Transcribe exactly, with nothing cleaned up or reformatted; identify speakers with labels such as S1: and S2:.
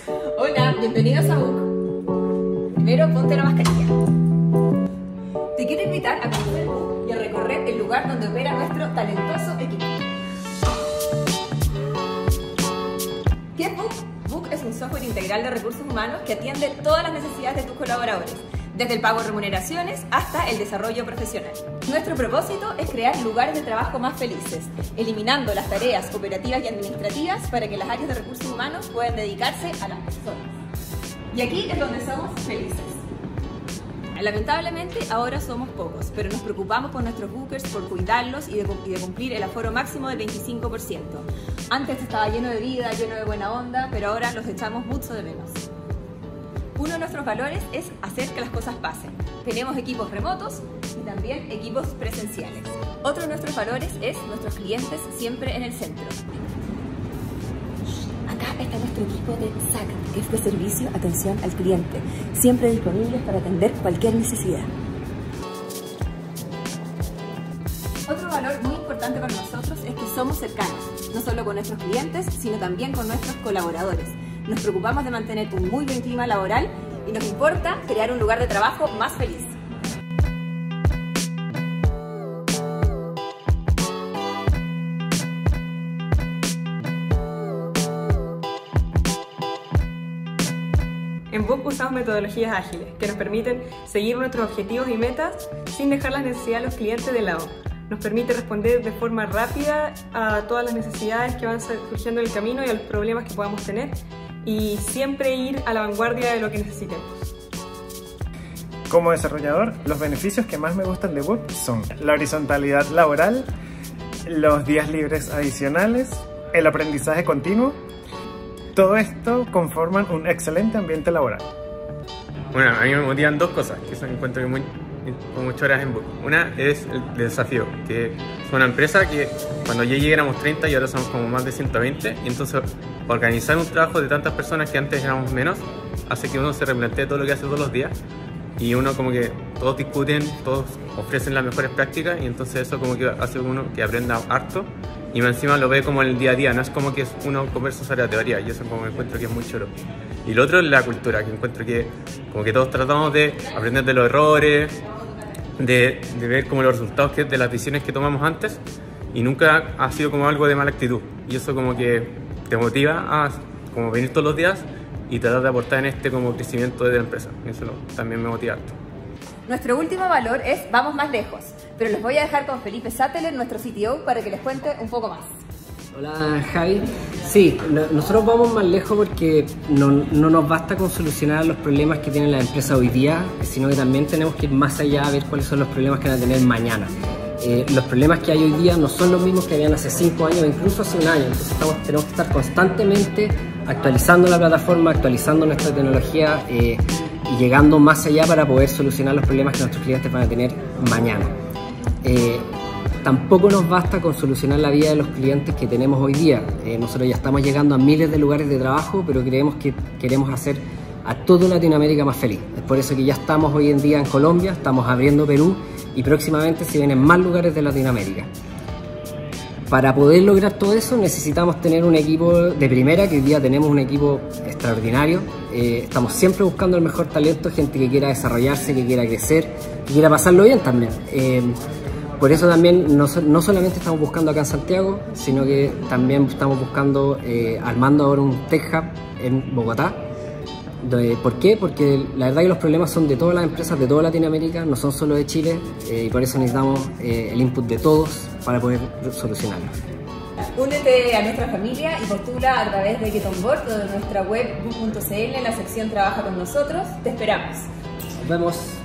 S1: Hola, bienvenidos a B U C. Primero, ponte la mascarilla. Te quiero invitar a conocer B U C y a recorrer el lugar donde opera nuestro talentoso equipo. ¿Qué es B U C? B U C es un software integral de recursos humanos que atiende todas las necesidades de tus colaboradores, desde el pago de remuneraciones hasta el desarrollo profesional. Nuestro propósito es crear lugares de trabajo más felices, eliminando las tareas operativas y administrativas para que las áreas de recursos humanos puedan dedicarse a las personas. Y aquí es donde somos felices. Lamentablemente ahora somos pocos, pero nos preocupamos por nuestros bookers, por cuidarlos y de, y de cumplir el aforo máximo del veinticinco por ciento. Antes estaba lleno de vida, lleno de buena onda, pero ahora los echamos mucho de menos. Uno de nuestros valores es hacer que las cosas pasen. Tenemos equipos remotos y también equipos presenciales. Otro de nuestros valores es nuestros clientes siempre en el centro. Acá está nuestro equipo de S A C, que es de servicio, atención al cliente, siempre disponibles para atender cualquier necesidad. Otro valor muy importante para nosotros es que somos cercanos, no solo con nuestros clientes, sino también con nuestros colaboradores. Nos preocupamos de mantener un muy buen clima laboral y nos importa crear un lugar de trabajo más feliz.
S2: En B U C usamos metodologías ágiles que nos permiten seguir nuestros objetivos y metas sin dejar las necesidades de los clientes de lado. Nos permite responder de forma rápida a todas las necesidades que van surgiendo en el camino y a los problemas que podamos tener, y siempre ir a la vanguardia de lo que necesitemos.
S3: Como desarrollador, los beneficios que más me gustan de B U C son la horizontalidad laboral, los días libres adicionales, el aprendizaje continuo. Todo esto conforman un excelente ambiente laboral.
S4: Bueno, a mí me motivan dos cosas que son, encuentro que muy, con muchas horas en B U C. Una es el desafío, que es una empresa que cuando ya llegué éramos treinta y ahora somos como más de ciento veinte, y entonces organizar un trabajo de tantas personas que antes éramos menos hace que uno se replantee todo lo que hace todos los días, y uno como que todos discuten, todos ofrecen las mejores prácticas, y entonces eso como que hace uno que aprenda harto y encima lo ve como en el día a día, no es como que uno conversa sobre la teoría, y eso como me encuentro que es muy choro. Y lo otro es la cultura, que encuentro que como que todos tratamos de aprender de los errores, de, de ver como los resultados que, de las decisiones que tomamos antes, y nunca ha sido como algo de mala actitud, y eso como que te motiva a como venir todos los días y tratar de aportar en este como crecimiento de la empresa. Eso también me motiva harto.
S1: Nuestro último valor es vamos más lejos, pero los voy a dejar con Felipe Sattler, nuestro C T O, para que les cuente un poco más.
S5: Hola Javi, sí, no, nosotros vamos más lejos porque no, no nos basta con solucionar los problemas que tienen las empresas hoy día, sino que también tenemos que ir más allá a ver cuáles son los problemas que van a tener mañana. Eh, los problemas que hay hoy día no son los mismos que habían hace cinco años o incluso hace un año, entonces estamos, tenemos que estar constantemente actualizando la plataforma, actualizando nuestra tecnología eh, y llegando más allá para poder solucionar los problemas que nuestros clientes van a tener mañana. Eh, tampoco nos basta con solucionar la vida de los clientes que tenemos hoy día. Eh, nosotros ya estamos llegando a miles de lugares de trabajo, pero creemos que queremos hacer a toda Latinoamérica más feliz. Es por eso que ya estamos hoy en día en Colombia, estamos abriendo Perú y próximamente se vienen más lugares de Latinoamérica. Para poder lograr todo eso necesitamos tener un equipo de primera, que hoy día tenemos un equipo extraordinario. Eh, estamos siempre buscando el mejor talento, gente que quiera desarrollarse, que quiera crecer, que quiera pasarlo bien también. Eh, por eso también no, no solamente estamos buscando acá en Santiago, sino que también estamos buscando, eh, armando ahora un Tech Hub en Bogotá. De, ¿Por qué? Porque la verdad que los problemas son de todas las empresas de toda Latinoamérica, no son solo de Chile, eh, y por eso necesitamos eh, el input de todos para poder solucionarlos.
S1: Únete a nuestra familia y postula a través de Get On Board o de nuestra web bu punto c l en la sección Trabaja con nosotros. Te esperamos.
S5: Nos vemos.